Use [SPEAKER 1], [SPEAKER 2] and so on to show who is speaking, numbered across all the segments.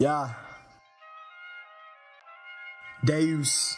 [SPEAKER 1] Yeah. Deus.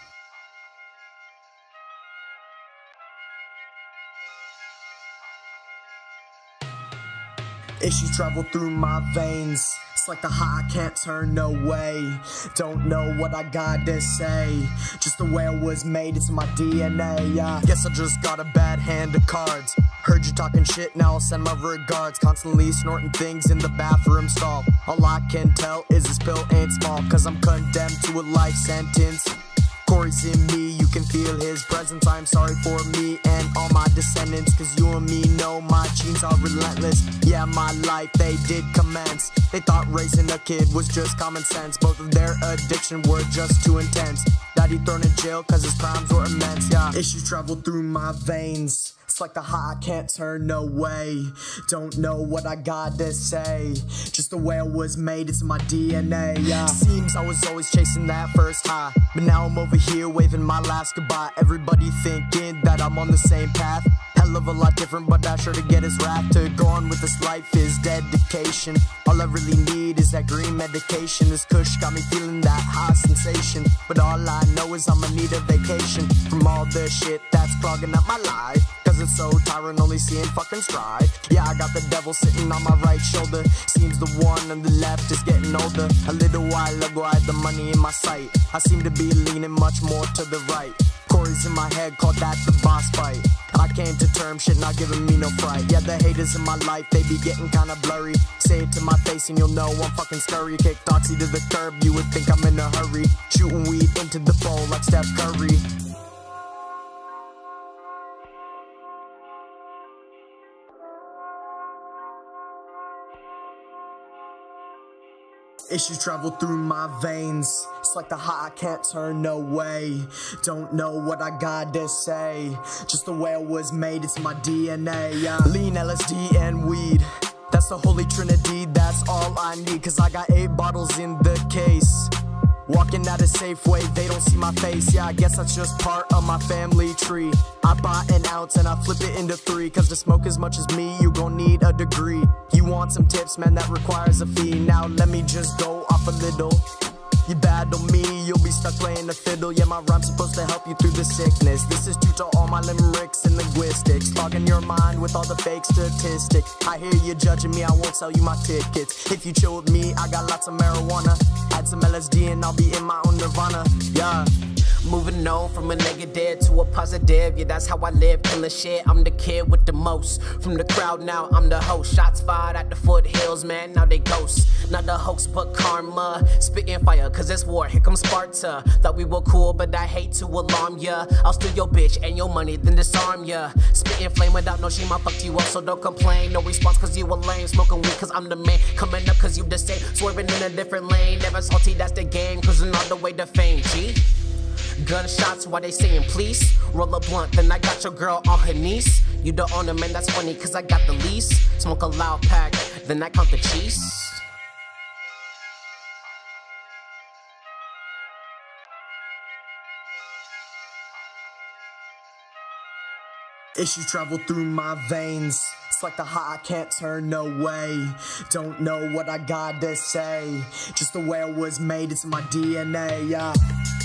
[SPEAKER 1] Issues travel through my veins. It's like the high, I can't turn away. Don't know what I gotta say. Just the way I was made, it's in my DNA. Yeah. Guess I just got a bad hand of cards. Heard you talking shit, now I'll send my regards. Constantly snorting things in the bathroom stall. All I can tell is this pill ain't small, cause I'm condemned to a life sentence. Corey's in me, you can feel his presence. I'm sorry for me and all my descendants, cause you and me know my genes are relentless. Yeah, my life, they did commence. They thought raising a kid was just common sense. Both of their addiction were just too intense. Daddy thrown in jail cause his crimes were immense. Yeah, issues travel through my veins. It's like the high, I can't turn away. Don't know what I gotta say. Just the way I was made, it's in my DNA, yeah. Seems I was always chasing that first high, but now I'm over here waving my last goodbye. Everybody thinking that I'm on the same path. Hell of a lot different, but I sure to get his wrath. To go on with this life is dedication. All I really need is that green medication. This kush got me feeling that high sensation, but all I know is I'ma need a vacation from all the shit that's clogging up my life. Cause it's so tiring only seeing fucking strife. Yeah, I got the devil sitting on my right shoulder. Seems the one on the left is getting older. A little while ago I had the money in my sight. I seem to be leaning much more to the right. Corey's in my head, called that the boss fight. I came to terms, shit not giving me no fright. Yeah, the haters in my life, they be getting kinda blurry. Say it to my face and you'll know I'm fucking scurry. Kick Doxy to the curb, you would think I'm in a hurry. Shooting weed into the bowl like Steph Curry. Issues travel through my veins. It's like the high, I can't turn away. Don't know what I gotta say. Just the way I was made, it's my DNA, yeah. Lean, LSD, and weed. That's the holy trinity, that's all I need. Cause I got 8 bottles in the case. Walking out a Safeway, they don't see my face. Yeah, I guess that's just part of my family tree. I buy an ounce and I flip it into 3. Cause to smoke as much as me, you gon' need a degree. You want some tips, man, that requires a fee. Now let me just go off a little. You battle me, you'll be stuck playing the fiddle. Yeah, my rhyme's supposed to help you through the sickness. This is due to all my limericks and linguistics, clogging your mind with all the fake statistics. I hear you judging me, I won't sell you my tickets. If you chill with me, I got lots of marijuana. Add some LSD and I'll be in my own nirvana, yeah. Moving on from a negative to a positive, yeah, that's how I live, killing shit. I'm the kid with the most. From the crowd now, I'm the host. Shots fired at the foothills, man, now they ghost. Not the hoax, but karma. Spitting fire, cause it's war, here comes Sparta. Thought we were cool, but I hate to alarm ya. I'll steal your bitch and your money, then disarm ya. Spitting flame without no shame, I fucked you up, so don't complain. No response, cause you a lame. Smoking weed, cause I'm the man. Coming up, cause you the same. Swerving in a different lane. Never salty, that's the game. Cruising all the way to fame, G. Gunshots while they saying please. Roll a blunt, then I got your girl on her knees. You the owner, man, that's funny, cause I got the lease. Smoke a loud pack, then I count the cheese. Issues travel through my veins. It's like the high, I can't turn away. Don't know what I gotta say. Just the way I was made, it's in my DNA, yeah.